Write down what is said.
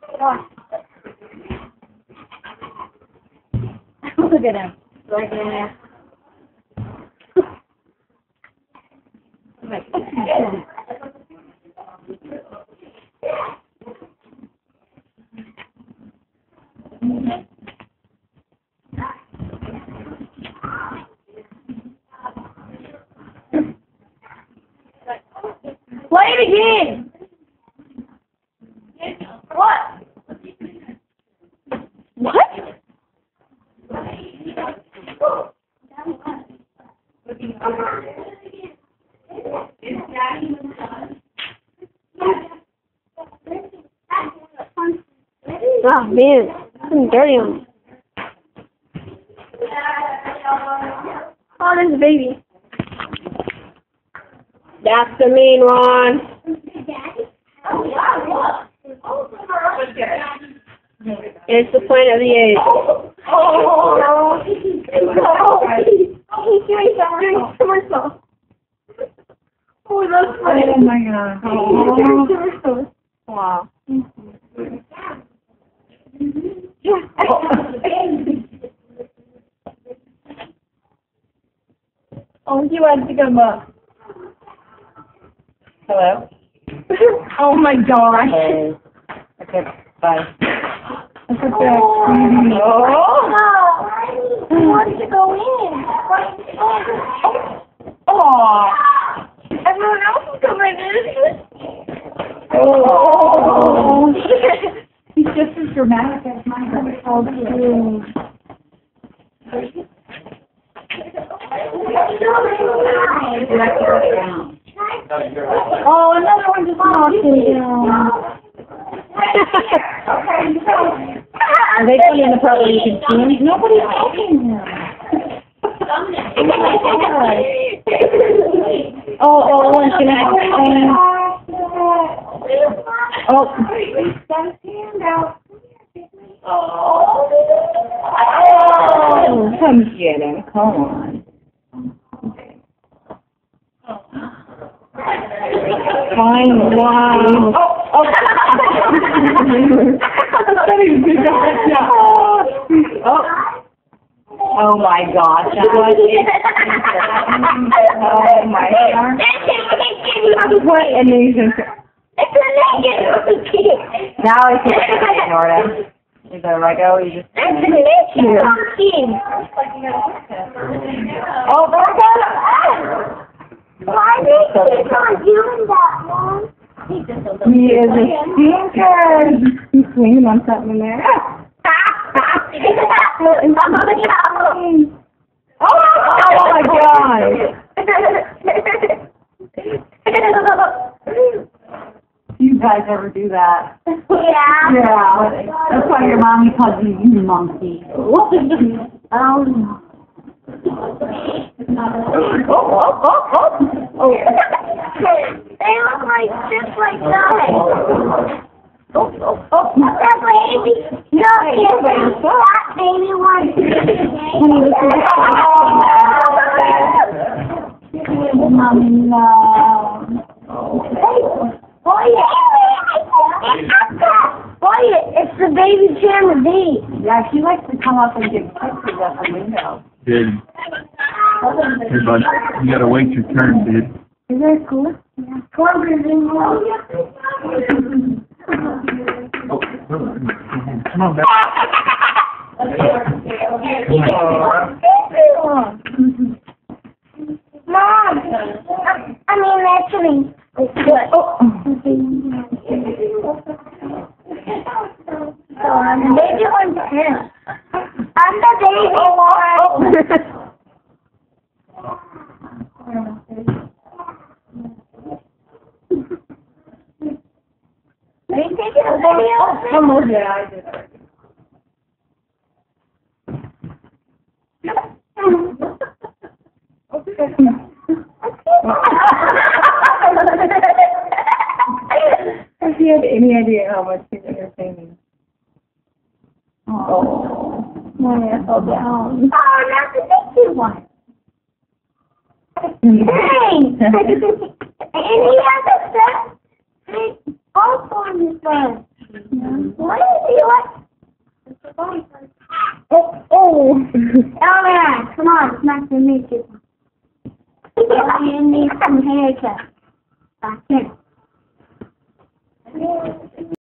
Look at him. Right there. Play it again. What? What? Oh man, I'm dirty on me. Oh, there's a baby. That's the mean one. It's the point of the age. Oh, he's doing somersault. Oh, that's funny. Oh my god. Oh. Wow. Oh, he wants to come up. Hello? Oh my gosh. Okay, bye. Look at that. He wants to go in. Oh. Everyone else is coming in. Oh. He's just as dramatic as mine. Oh, cute. Oh, another one just talking. Are they putting in the part where you can see him? Nobody's talking him. Oh, one's gonna have to oh. Got his hand out. Oh, come get him. Come on. Fine, wow. Oh my gosh. Oh my gosh. What an amazing. Now I can ignore him. He's like, oh, you just. Oh, my God. Why did he not doing that, Mom? He is a stinker. He's swinging on something in there. Oh my God. You guys ever do that? Yeah. Yeah. That's why your mommy calls you monkey. Oh. They look like just like that. That baby. No, that baby one. Mommy, no. Boy, it's the baby Chimpanzee. Yeah, she likes to come up and give pictures at the window. Dude. Hey, bud. You gotta wait your turn, dude. Is that cool? Yeah. Come on, back. Mom, I mean, actually, what? I'm the baby one too. I'm the baby one. Are you taking a video? Almost there, I did. If you had any idea how much he's entertaining. Oh, mommy, I fell down. Oh, not the baby one. Hey! And he has a set also on his phone. What is he like? Oh. Elliot, come on, it's nice to meet you. You need some haircut. I can't.